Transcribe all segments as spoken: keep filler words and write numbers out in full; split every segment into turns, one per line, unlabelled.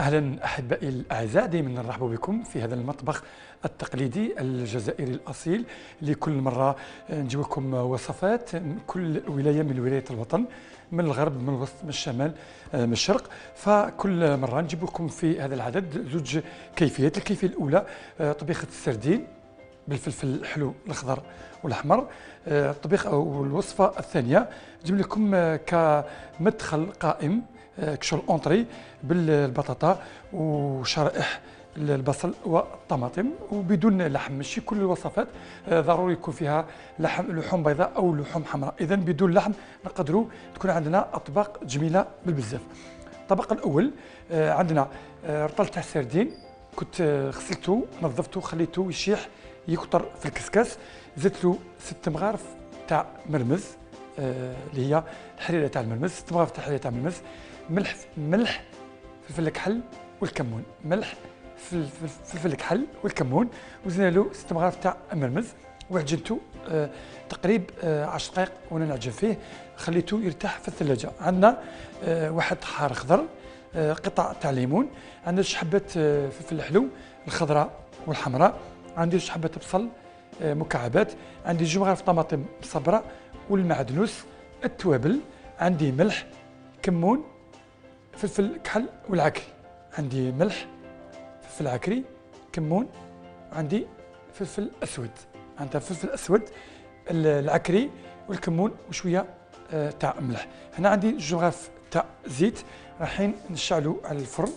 أهلا أحبائي الأعزاء، دائما نرحب بكم في هذا المطبخ التقليدي الجزائري الأصيل. لكل مرة نجيب لكم وصفات من كل ولاية من ولايات الوطن، من الغرب، من الوسط، من الشمال، من الشرق. فكل مرة نجيب لكم في هذا العدد زوج كيفيات. الكيفية الأولى طبيخة السردين بالفلفل الحلو الأخضر والأحمر. الطبيخ أو الوصفة الثانية نجيب لكم كمدخل قائم كشغل اونطري بالبطاطا وشرائح البصل والطماطم وبدون لحم. ماشي كل الوصفات ضروري يكون فيها لحم، لحوم بيضاء او لحوم حمراء. اذا بدون لحم نقدروا تكون عندنا اطباق جميله بالبزاف. الطبق الاول عندنا رطل تاع السردين، كنت غسلته نظفته خليته يشيح يكثر في الكسكاس. زدت له ست مغارف تاع مرمز اللي هي الحريره تاع المرمز، ست مغارف تاع الحريره تاع المرمز، ملح ملح فلفل الكحل والكمون، ملح فلفل الكحل والكمون، وزدنا له ست مغارف تاع مرمز وعجنته آه تقريب آه عشر دقائق وانا نعجن فيه، خليته يرتاح في الثلاجه. عندنا آه واحد حار خضر، آه قطع تاع ليمون، عندنا شي حبه آه فلفل حلو الخضراء والحمراء، عندي شي حبه بصل آه مكعبات، عندي جوج مغارف طماطم مصبره والمعدنوس، التوابل عندي ملح كمون فلفل كحل والعكري، عندي ملح فلفل عكري كمون، عندي فلفل اسود، عندها فلفل اسود العكري والكمون وشويه آه تاع ملح. هنا عندي جوج مغارف تاع زيت رايحين نشعلو على الفرن.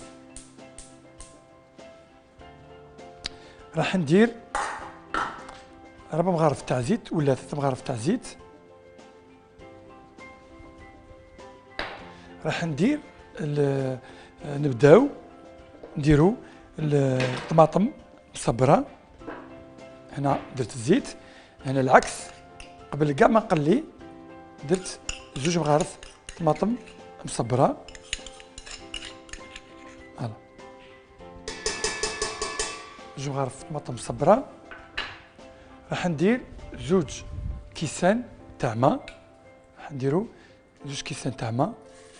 راح ندير ربع مغارف تاع زيت ولا ثلاث مغارف تاع زيت. راح ندير نبداو نديرو الطماطم مصبره. هنا درت الزيت، هنا العكس قبل كاع ما نقلي درت زوج مغارف طماطم مصبره. هلا زوج مغارف طماطم مصبره. راح ندير زوج كيسان تاع ماء، راح نديرو زوج كيسان تاع ماء.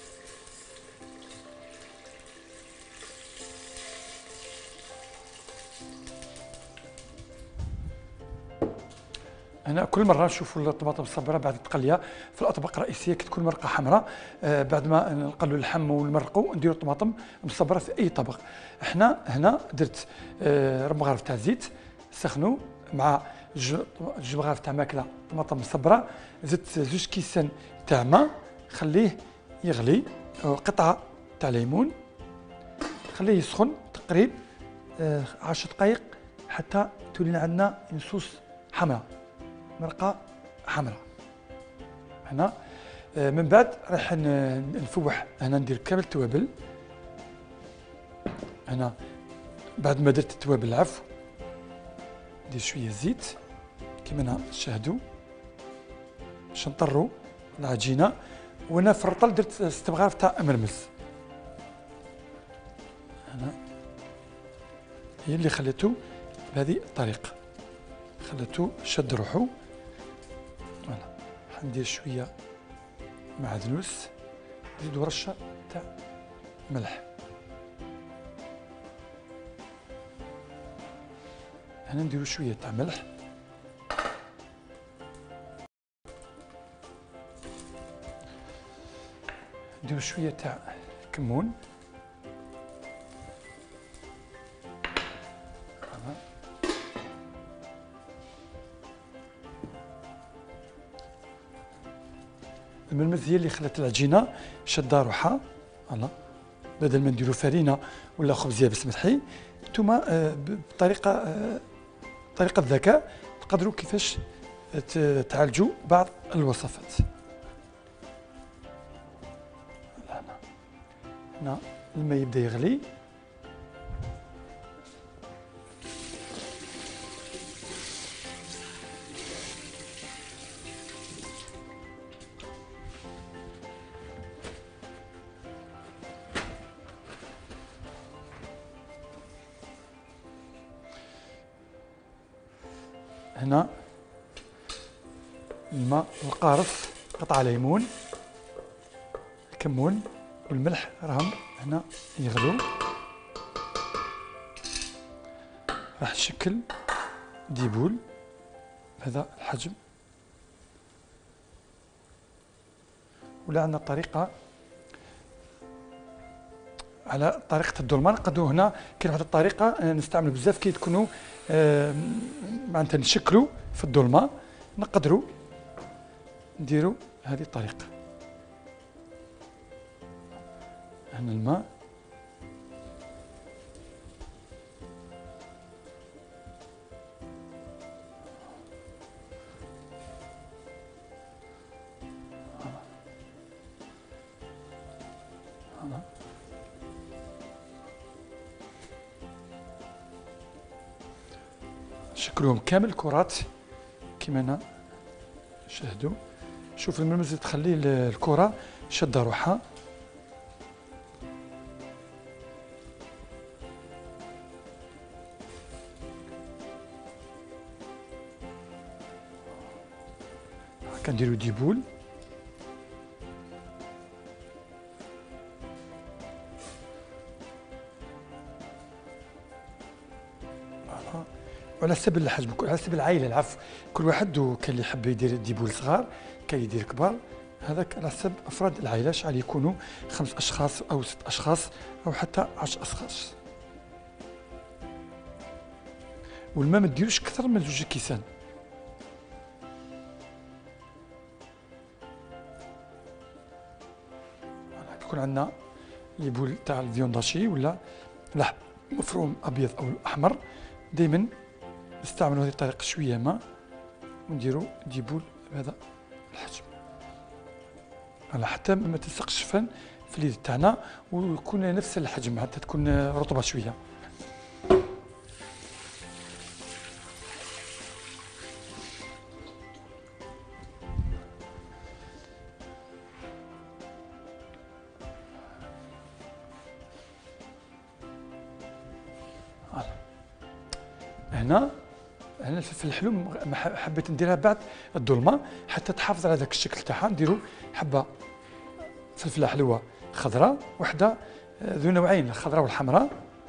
هنا كل مره نشوفوا الطماطم الصبره بعد التقليه في الاطباق الرئيسيه كتكون مرقه حمراء. آه بعد ما نقلوا اللحم ونمرقوا نديروا الطماطم مصبره في اي طبق. احنا هنا درت آه ربع مغارف تاع زيت سخنوا مع جوج مغارف تاع ماكله طماطم مصبره، زدت زوج كيسان تاع ماء خليه يغلي، قطعه تاع ليمون خليه يسخن تقريب آه عشر دقائق حتى تولي عندنا نصوص حمراء، مرقه حمراء. هنا من بعد راح نفوح. هنا ندير كامل التوابل. هنا بعد ما درت التوابل العفو ندير شويه زيت كيما تشاهدوا باش نطروا العجينه. وانا في الرطل درت ست مغارف تاع مرمز. هنا هي اللي خليته بهذه الطريقه، خليته شد روحو. فوالا حندير شويه معدنوس، نزيدو رشه تاع ملح. هنا نديرو شويه تاع ملح، نديرو شويه تاع كمون، المرمز هي اللي خلات العجينه شاده روحها. فوالا بدل ما نديرو فرينه ولا خبز يابس ملحي، نتوما آه بطريقه آه طريقه ذكاء تقدروا كيفاش تعالجوا بعض الوصفات. هنا هنا الماء يبدا يغلي. هنا الماء والقارص، قطع ليمون، الكمون والملح راهم هنا يغلو. راح نشكل ديبول بهذا الحجم، ولا عندنا طريقة على طريقة الدولمة. نقدروا هنا كاين واحد الطريقة نستعمل بزاف كي تكونوا آه معناتها نشكلوا في الدولمة، نقدروا نديروا هذه الطريقة. هنا الماء، شكلهم كامل كرات كما هنا شاهدوا. شوف الملمس تخلي الكرة شادة روحها. كنديروا ديبول. وعلى حسب الحجم، على حسب العائله العفو، كل واحد وكاين اللي يحب يدير ديبول صغار، كاين اللي يدير كبار، هذاك على حسب افراد العائله شحال يكونوا، خمس اشخاص او ست اشخاص او حتى عشر اشخاص. والماء ما ديروش اكثر من زوج كيسان. يكون عندنا ليبول تاع الفيونداشي ولا لحم مفروم ابيض او احمر، دائما نستعملوا هذه الطريقه، شويه ماء ونديروا ديبول بهذا الحجم، على حتى ما تلصقش فن في اليد تاعنا ويكون نفس الحجم حتى تكون رطبه شويه. هنا هنا الفلفل الحلو حبيت نديرها بعد الدولمه حتى تحافظ على ذاك الشكل تاعها. نديروا حبه فلفله حلوه خضراء، وحده ذو نوعين الخضراء والحمراء.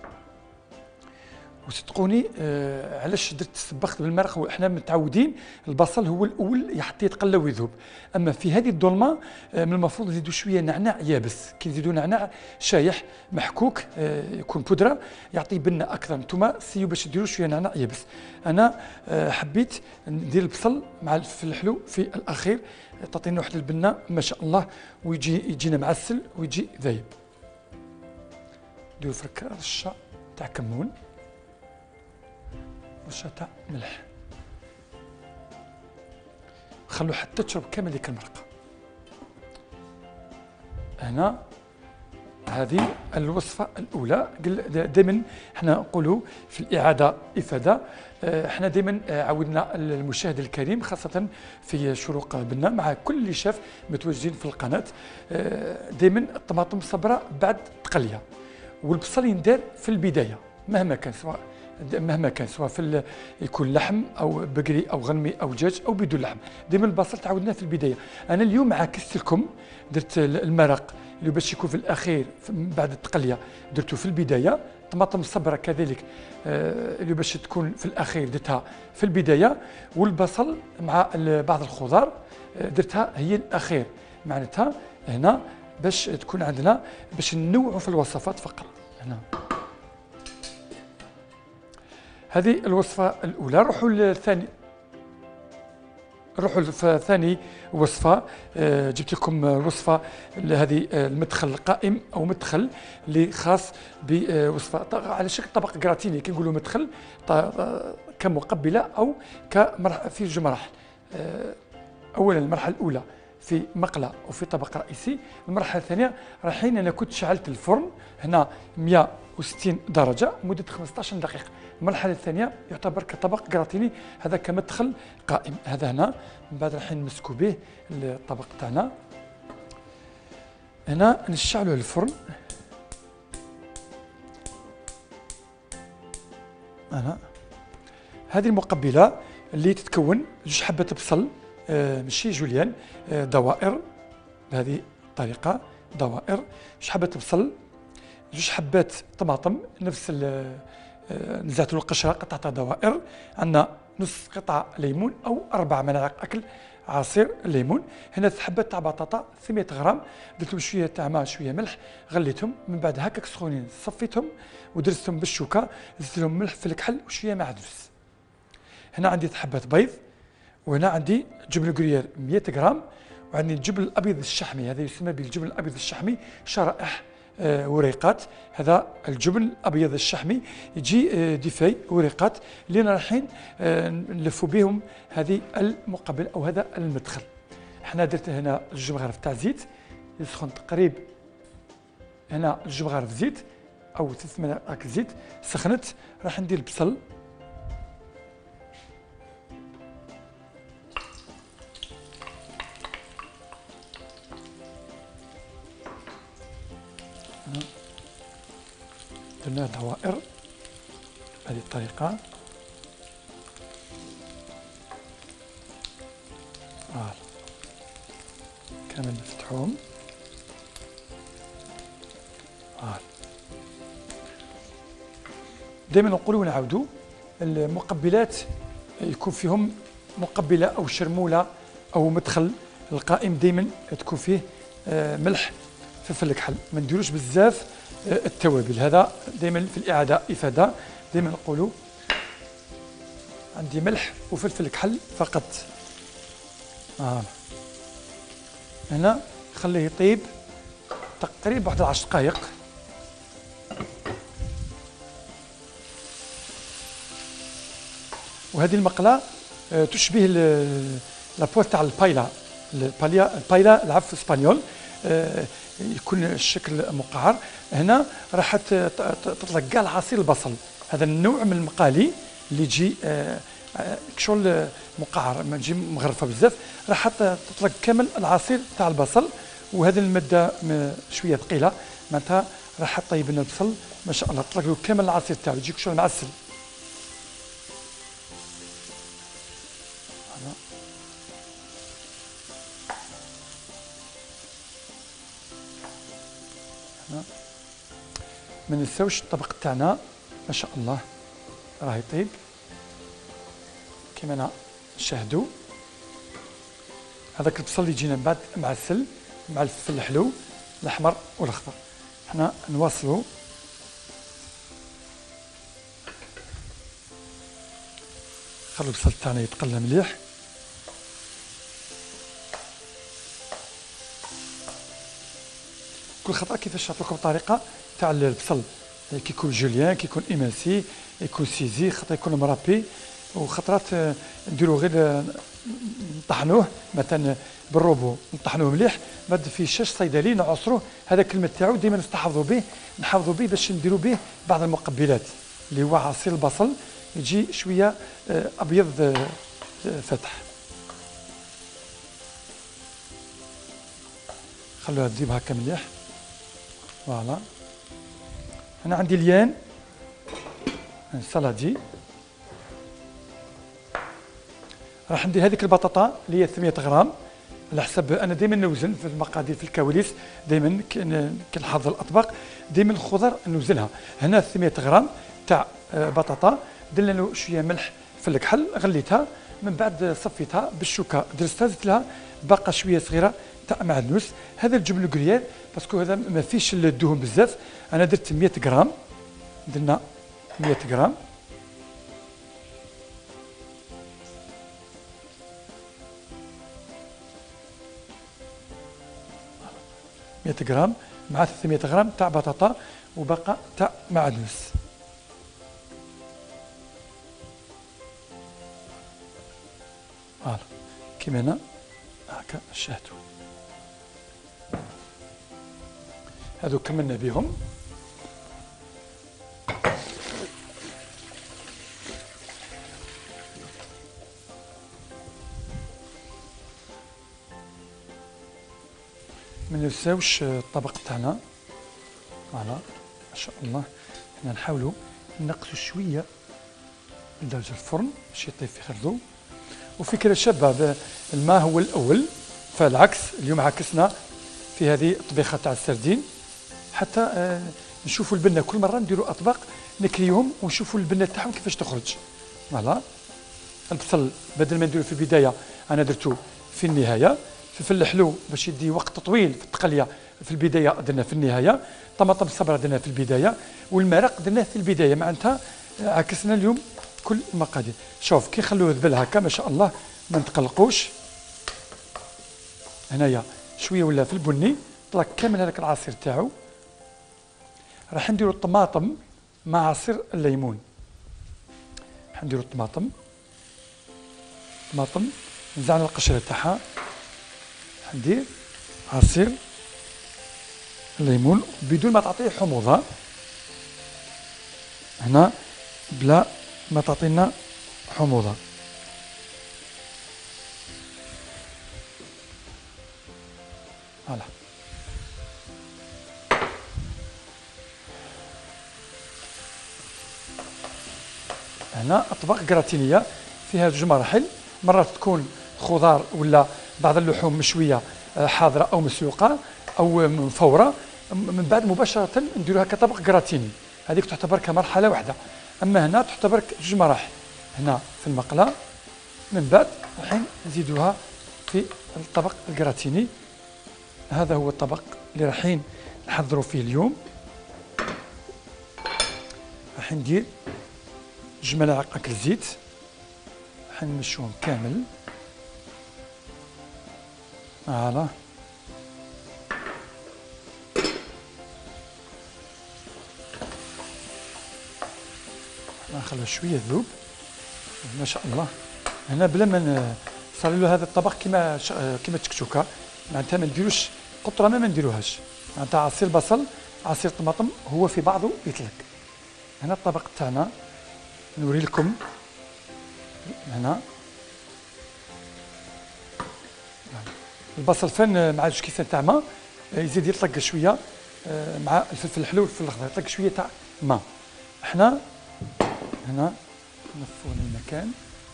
وصدقوني آه علاش درت سبخت بالمرق، وإحنا متعودين البصل هو الاول حتى يتقلى ويذوب، اما في هذه الدولمه آه من المفروض نزيدوا شويه نعناع يابس. كي نزيدوا نعناع شايح محكوك آه يكون بودره يعطي بنه اكثر. نتوما سيو باش ديروا شويه نعناع يابس. انا آه حبيت ندير البصل مع الفلفل الحلو في الاخير، تعطينا واحد البنه ما شاء الله، ويجي يجينا معسل ويجي ذايب. نديروا فرك رشه تاع كمون، رشه تاع ملح، خلوا حتى تشرب كامل ديك المرقه. هنا هذه الوصفه الاولى. دائما احنا نقولوا في الاعاده افاده. احنا دائما عودنا المشاهد الكريم خاصه في شروق بنا مع كل اللي شاف متواجدين في القناه، دائما الطماطم صبره بعد تقليه، والبصل يندار في البدايه مهما كان، سواء مهما كان سواء في يكون لحم او بقري او غنمي او دجاج او بدون لحم. دائما البصل تعودنا في البدايه. انا اليوم عكست لكم، درت المرق اللي باش يكون في الاخير بعد التقليه درته في البدايه. طماطم الصبره كذلك آه اللي باش تكون في الاخير درتها في البدايه، والبصل مع بعض الخضار آه درتها هي الاخير. معناتها هنا باش تكون عندنا باش ننوعوا في الوصفات فقط. هنا هذه الوصفة الأولى. نروحوا للثاني، نروحوا لثاني وصفة. آه جبت لكم الوصفة هذه المدخل القائم أو مدخل اللي خاص بوصفة على شكل طبق جراتيني، كي نقولوا مدخل كمقبلة أو كمرحلة في جوج مراحل. آه أولا المرحلة الأولى في مقلة وفي طبق رئيسي. المرحلة الثانية رايحين، أنا كنت شعلت الفرن هنا مئة وستين درجة مدة خمسطاش دقيقة. المرحلة الثانية يعتبر كطبق جراتيني، هذا كمدخل قائم. هذا هنا من بعد رايحين نمسكوا به الطبق تاعنا. هنا نشعلوا الفرن. هنا هذه المقبلة اللي تتكون جوج حبات بصل آه ماشي جوليان، آه دوائر بهذه الطريقة، دوائر جوج حبات بصل جوج حبات طماطم نفس ال- آه، نزعتوا القشره قطعتها دوائر. عندنا نص قطعه ليمون او اربع ملاعق اكل عصير الليمون. هنا ثلاث حبات تاع بطاطا ثمانمائة غرام، درت لهم شويه تاع ماء شويه ملح، غليتهم من بعد هكاك سخونين صفيتهم ودرستهم بالشوكه، زدت لهم ملح في الكحل وشويه معدنوس. هنا عندي ثلاث حبات بيض، وهنا عندي جبن جريير مائة غرام، وعندي الجبن الابيض الشحمي، هذا يسمى بالجبن الابيض الشحمي شرائح آه وريقات. هذا الجبن الابيض الشحمي يجي آه ديفاي وريقات اللي رايحين آه نلفوا بهم هذه المقبل او هذا المدخل. حنا درت هنا جوج مغارف تاع زيت يسخن تقريب، هنا جوج مغارف زيت او ثلاث ملاعق زيت سخنت. راح ندير البصل، درناه دوائر بهذه الطريقة. آه. كامل نفتحوهم. آه. دائما نقولوا ونعاودوا المقبلات يكون فيهم مقبلة أو شرمولة أو مدخل القائم دائما تكون فيه آه ملح فلفل الكحل، ما نديروش بزاف آه التوابل. هذا دائما في الإعادة إفادة، دائما نقولوا عندي ملح وفلفل الكحل فقط. آه. هنا خليه يطيب تقريبا واحد عشر دقائق. وهذه المقله آه تشبه لابوات تاع البايلا، البايلا البايلا العفو اسبانيول، آه يكون الشكل مقعر. هنا راح تطلق كاع العصير البصل، هذا النوع من المقالي اللي يجي آه كشغل مقعر ما تجي مغرفه بزاف، راح تطلق كامل العصير تاع البصل. وهذه الماده شويه ثقيله معناتها راح طيب لنا البصل ما شاء الله، تطلق له كامل العصير تاعو يجيك شغل معسل. ما ننساوش الطبق تاعنا ما شاء الله راه يطيب كما نشاهدوا. هذاك البصل اللي يجينا من بعد معسل مع الفلفل الحلو الاحمر والاخضر. حنا نواصلوا. خلوا البصل تاعنا يتقلى مليح. كل خطأ كيفاش نعطيكم طريقة تاع البصل، كيكون جوليان كيكون ايمانسي يكون سيزي خطرات يكون مرابي، وخطرات نديرو غير نطحنوه مثلا بالروبو نطحنوه مليح، بعد في شاش صيدلي نعصروه هذاك الماء تاعو ديما نستحفظوا به نحافظوا به باش نديرو به بعض المقبلات اللي هو عصير البصل يجي شويه ابيض فاتح. خلوها تذيب هكا مليح. فوالا انا عندي ليان سلادي، راح ندير هذيك البطاطا اللي هي ثمانمائة غرام على حسب. انا دائما نوزن في المقادير في الكواليس، دائما كنحضر الاطباق دائما الخضر نوزنها. هنا ثمانمائة غرام تاع بطاطا، درنا له شويه ملح في الكحل، غليتها من بعد صفيتها بالشوكه درستها، زدت لها باقه شويه صغيره تاع معدنوس. هذا الجبن الكريير باسكو هذا ما فيش الدهون بزاف، انا درت مائة غرام، درنا مائة غرام. مائة غرام مع ثلاثمائة غرام تاع بطاطا وباقه تاع معدنوس. فوالا كيما هنا هكا شاهدوا. هذو كملنا بهم. ما ننساوش الطبق تاعنا. فوالا ما شاء الله حنا نحاولوا نقصوا شويه من درجه الفرن باش يطيب في خردو. وفكره شابه، الماء هو الاول فالعكس، اليوم عكسنا في هذه الطبيخه تاع السردين حتى نشوفوا البنه كل مره نديروا اطباق نكريهم ونشوفوا البنه تاعهم كيفاش تخرج. فوالا البصل بدل ما نديرو في البدايه انا درتو في النهايه. فلفل الحلو باش يدي وقت طويل في التقليه في البدايه درنا في النهايه. طماطم الصبرا درنا في البدايه، والمرق درناه في البدايه. معناتها عكسنا اليوم كل المقادير. شوف كي نخلوه يذبل هكا ما شاء الله ما نتقلقوش. هنايا شويه ولا في البني طلع كامل هذاك العصير تاعو. راح نديرو الطماطم مع عصير الليمون. راح نديرو الطماطم طماطم نزعنا القشره تاعها. ندير عصير الليمون بدون ما تعطيه حموضه هنا، بلا ما تعطينا حموضه. فوالا هنا اطباق جراتينيه فيها جوج مراحل. مرات تكون خضار ولا بعض اللحوم مشويه حاضره او مسلوقه او مفوره، من بعد مباشره نديروها كطبق جراتيني. هذيك تعتبر كمرحله واحده. اما هنا تعتبر جوج مراحل. هنا في المقله من بعد الحين نزيدوها في الطبق الجراتيني. هذا هو الطبق اللي رايحين نحضروا فيه اليوم. راح ندير جوج ملاعق اكل زيت. راح نمشوهم كامل. فوالا نخليه شويه ذوب ما شاء الله. هنا بلا ما نصلي له هذا الطبق كما كما تكتوكه. معناتها ما نديروش قطره ما, ما نديروهاش. معناتها عصير بصل عصير طماطم هو في بعضه يطلق. هنا الطبق تاعنا نوري لكم. هنا البصل فين مع جوج كيسان تاع ماء يزيد يطلق شويه مع الفلفل الحلو والفلفل الاخضر يطلق شويه تاع ماء. احنا هنا نفوا المكان.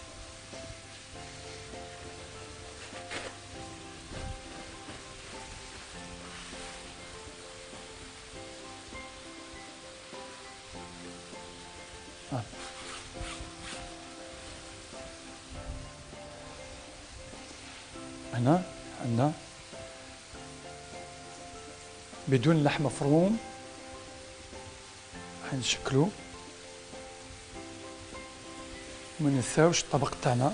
آه. هنا عندنا بدون لحم مفروم حنشكلو. ما ننساوش الطبق تاعنا.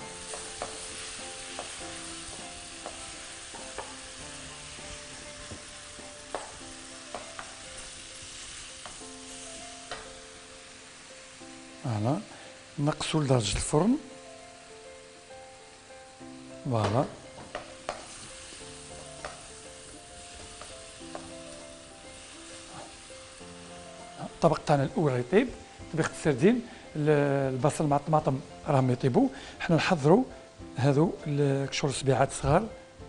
فوالا نقصوا لدرجة الفرن. فوالا الطبق تاعنا الاول يطيب طبيخة السردين. البصل مع الطماطم راهم يطيبوا. حنا نحضروا هذو كشور صبيعات صغار.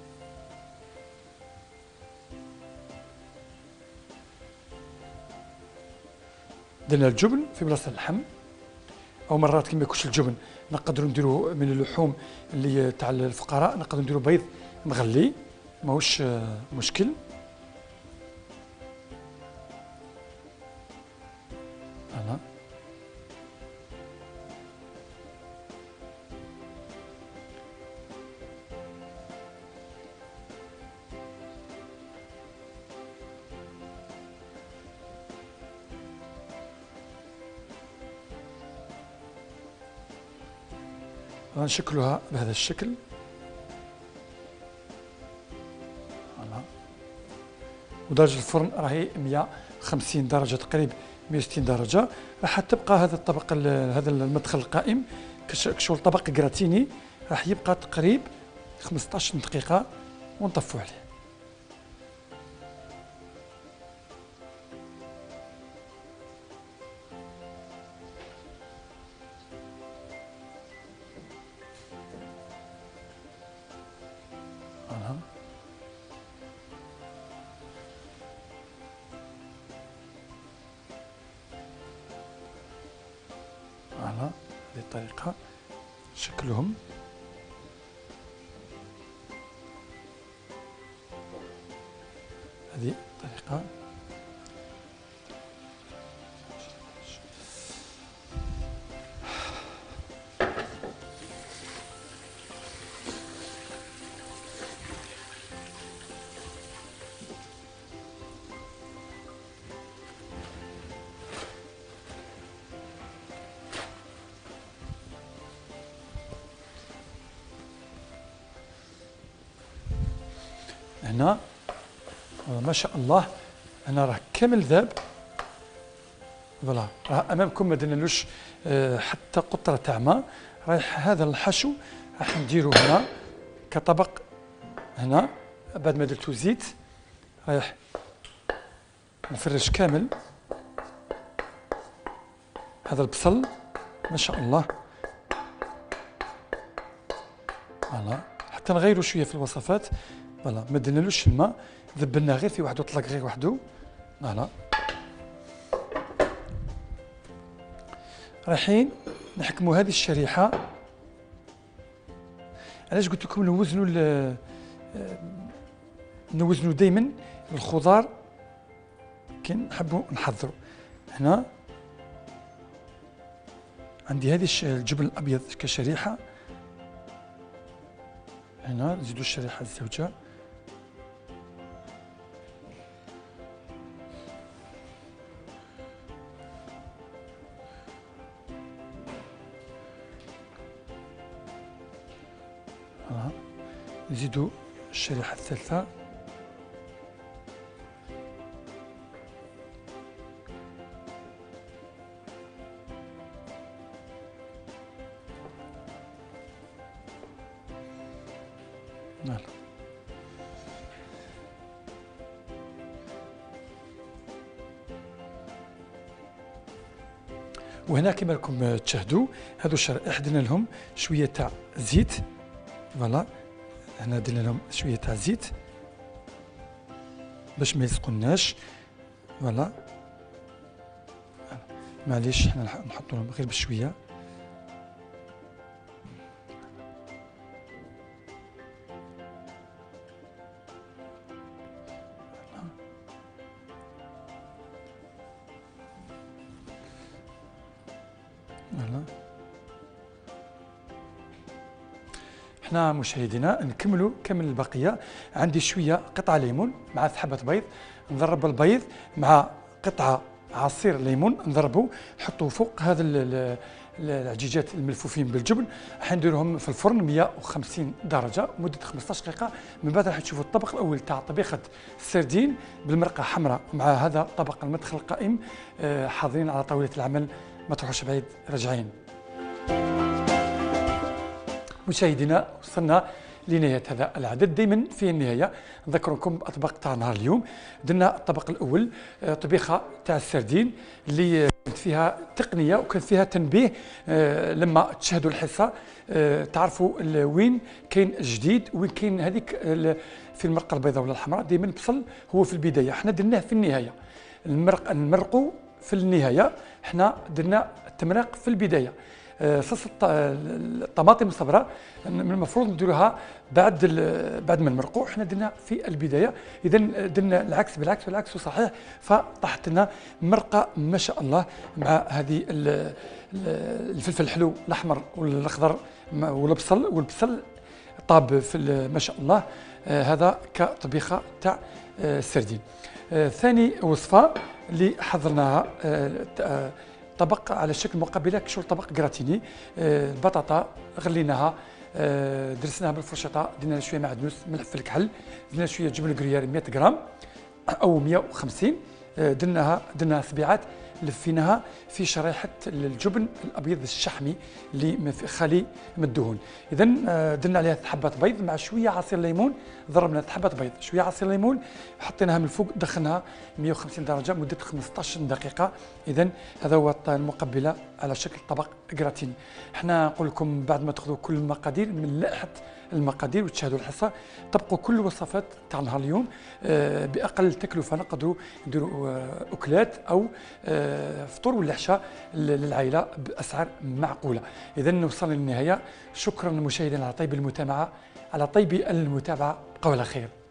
درنا الجبن في بلاصه اللحم، او مرات كي ما يكونش الجبن نقدروا نديروا من اللحوم اللي تاع الفقراء، نقدروا نديروا بيض مغلي ماهوش مشكل. انا غنشكلوها بهذا الشكل. فوالا ودرجة الفرن راهي مئة وخمسين درجة تقريبا مئة وستين درجة. راح تبقى هذا الطبق هذا المدخل القائم كشغل طبق جراتيني راح يبقى تقريبا خمسطاش دقيقة ونطفوا عليه. فوالا فوالا هذه الطريقة شكلهم. هذه الطريقة هنا ما شاء الله. هنا راه كامل ذاب. فوالا راه امامكم ما درنالوش آه حتى قطره تاع ماء. رايح هذا الحشو راح نديرو هنا كطبق. هنا بعد ما درتو زيت رايح نفرش كامل هذا البصل. ما شاء الله. فوالا حتى نغيروا شويه في الوصفات. فوالا ما درنالوش الماء، ذبلناه غير في وحده، طلق غير وحده. فوالا رايحين نحكموا هذه الشريحه. علاش قلت لكم نوزنوا نوزنوا دائما الخضار كي نحبوا نحضروا. هنا عندي هذه الجبن الابيض كشريحه. هنا نزيدوا الشريحه الزوجه. ها نزيدوا الشريحه الثالثه. فوالا وهنا كما راكم تشاهدوا هادو الشرائح درنا لهم شويه تاع زيت. فوالا هنا درنا لهم شويه تاع زيت باش ما يسقوناش. فوالا معليش حنا نحطو لهم غير بشويه. فوالا حنا مشاهدينا نكملوا كامل البقيه. عندي شويه قطعه ليمون مع حبه بيض. نضرب البيض مع قطعه عصير ليمون نضربه نحطوه فوق هذا العجيجات الملفوفين بالجبن. راح نديرهم في الفرن مئة وخمسين درجه مده خمسطاش دقيقه. من بعد راح تشوفوا الطبق الاول تاع طبيخه السردين بالمرقه حمراء مع هذا طبق المدخل القائم. حاضرين على طاوله العمل، ما تروحوش بعيد، راجعين. مشاهدينا وصلنا لنهايه هذا العدد. دائما في النهايه نذكركم باطباق تاع نهار اليوم. درنا الطبق الاول طبيخه تاع السردين اللي كانت فيها تقنيه وكان فيها تنبيه. لما تشاهدوا الحصه تعرفوا وين كاين الجديد وين كاين هذيك في المرقه البيضاء ولا الحمراء. دائما البصل هو في البدايه، حنا درناه في النهايه. المرق نمرقوا في النهايه، حنا درنا التمراق في البدايه. صلصه الطماطم الصفراء المفروض نديروها بعد بعد ما نمرقوا، حنا درنا في البدايه. اذا درنا العكس بالعكس والعكس صحيح، فطاحت لنا مرقه ما شاء الله مع هذه الفلفل الحلو الاحمر والاخضر والبصل، والبصل طاب في ما شاء الله. هذا كطبيخه تاع السردين. ثاني وصفه اللي حضرناها طبق على شكل مقابله كشغل طبق جراتيني. البطاطا غليناها، درسناها بالفرشاطه، درنا شويه معدنوس، ملح في الكحل، درنا شويه جبن كريار مئة غرام او مئة وخمسين. درناها درناها سبيعات، لفيناها في شريحه الجبن الابيض الشحمي اللي خالي من الدهون. اذا درنا عليها حبه بيض مع شويه عصير ليمون. ضربنا حبه بيض شويه عصير ليمون، حطيناها من الفوق، دخلناها مئة وخمسين درجه مده خمسطاش دقيقه. اذا هذا هو المقبله على شكل طبق جراتيني. احنا نقول لكم بعد ما تاخذوا كل المقادير من لائحه المقادير وتشاهدوا الحصه، طبقوا كل الوصفات تاع نهار اليوم باقل تكلفه. نقدروا نديروا اكلات او فطور ولا عشاء للعائله باسعار معقوله. اذا وصلنا للنهايه. شكرا للمشاهدين على طيب المتابعه على طيب المتابعه. بقوا على خير.